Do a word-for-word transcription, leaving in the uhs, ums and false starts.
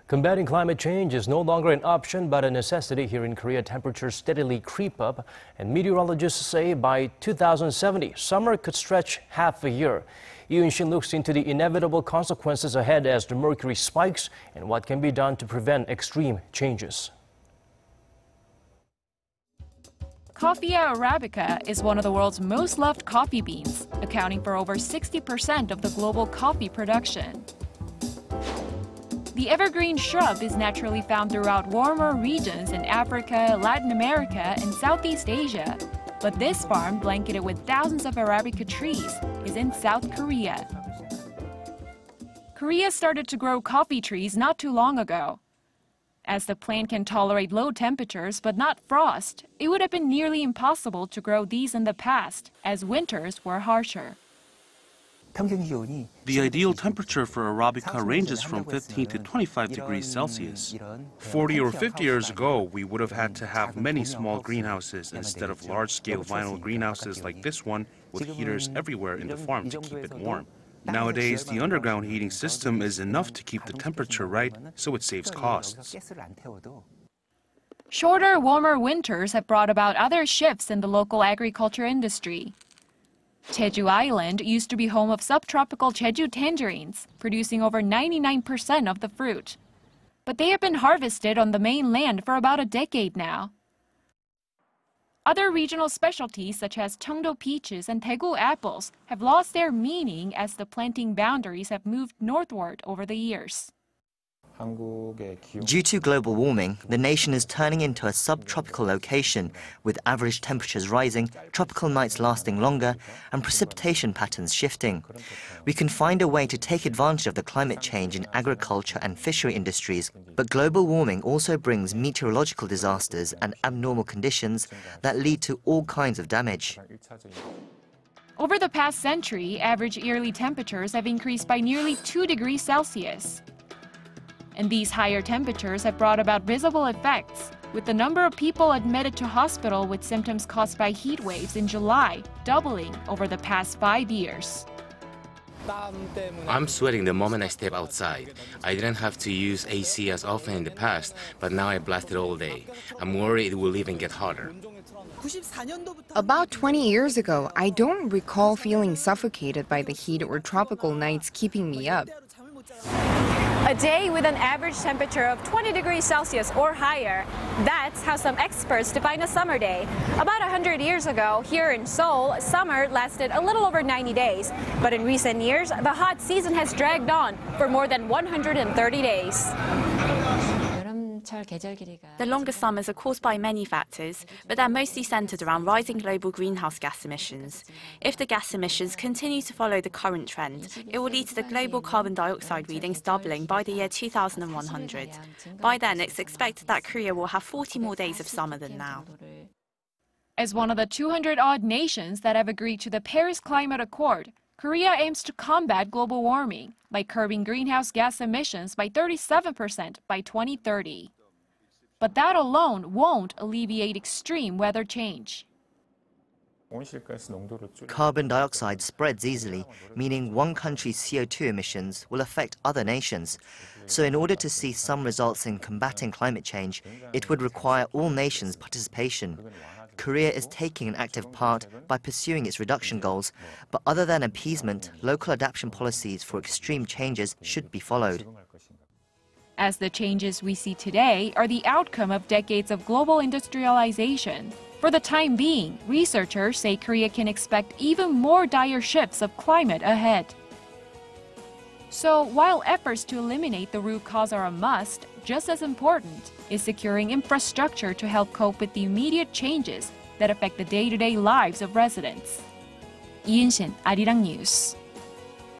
Combating climate change is no longer an option but a necessity here in Korea. Temperatures steadily creep up, and meteorologists say by two thousand seventy, summer could stretch half a year. Unshin looks into the inevitable consequences ahead as the mercury spikes and what can be done to prevent extreme changes. Coffea Arabica is one of the world's most loved coffee beans, accounting for over sixty percent of the global coffee production. The evergreen shrub is naturally found throughout warmer regions in Africa, Latin America, and Southeast Asia. But this farm, blanketed with thousands of Arabica trees, is in South Korea. Korea started to grow coffee trees not too long ago. As the plant can tolerate low temperatures but not frost, it would have been nearly impossible to grow these in the past, as winters were harsher. The ideal temperature for Arabica ranges from fifteen to twenty-five degrees Celsius. forty or fifty years ago, we would have had to have many small greenhouses instead of large-scale vinyl greenhouses like this one with heaters everywhere in the farm to keep it warm. Nowadays, the underground heating system is enough to keep the temperature right, so it saves costs. Shorter, warmer winters have brought about other shifts in the local agriculture industry. Jeju Island used to be home of subtropical Jeju tangerines, producing over ninety-nine percent of the fruit. But they have been harvested on the mainland for about a decade now. Other regional specialties such as Cheongdo peaches and Daegu apples have lost their meaning as the planting boundaries have moved northward over the years. Due to global warming, the nation is turning into a subtropical location, with average temperatures rising, tropical nights lasting longer, and precipitation patterns shifting. We can find a way to take advantage of the climate change in agriculture and fishery industries, but global warming also brings meteorological disasters and abnormal conditions that lead to all kinds of damage. Over the past century, average yearly temperatures have increased by nearly two degrees Celsius. And these higher temperatures have brought about visible effects, with the number of people admitted to hospital with symptoms caused by heat waves in July doubling over the past five years. I'm sweating the moment I step outside. I didn't have to use A C as often in the past, but now I blast it all day. I'm worried it will even get hotter. About twenty years ago, I don't recall feeling suffocated by the heat or tropical nights keeping me up. A day with an average temperature of twenty degrees Celsius or higher. That's how some experts define a summer day. About one hundred years ago, here in Seoul, summer lasted a little over ninety days. But in recent years, the hot season has dragged on for more than one hundred thirty days. The longer summers are caused by many factors, but they're mostly centered around rising global greenhouse gas emissions. If the gas emissions continue to follow the current trend, it will lead to the global carbon dioxide readings doubling by the year two thousand one hundred. By then, it's expected that Korea will have forty more days of summer than now. As one of the two hundred odd nations that have agreed to the Paris Climate Accord, Korea aims to combat global warming by curbing greenhouse gas emissions by thirty-seven percent by twenty thirty. But that alone won't alleviate extreme weather change. Carbon dioxide spreads easily, meaning one country's C O two emissions will affect other nations. So in order to see some results in combating climate change, it would require all nations' participation. Korea is taking an active part by pursuing its reduction goals, but other than appeasement, local adaptation policies for extreme changes should be followed. As the changes we see today are the outcome of decades of global industrialization. For the time being, researchers say Korea can expect even more dire shifts of climate ahead. So, while efforts to eliminate the root cause are a must, just as important is securing infrastructure to help cope with the immediate changes that affect the day-to-day lives of residents. Unshin, Arirang News.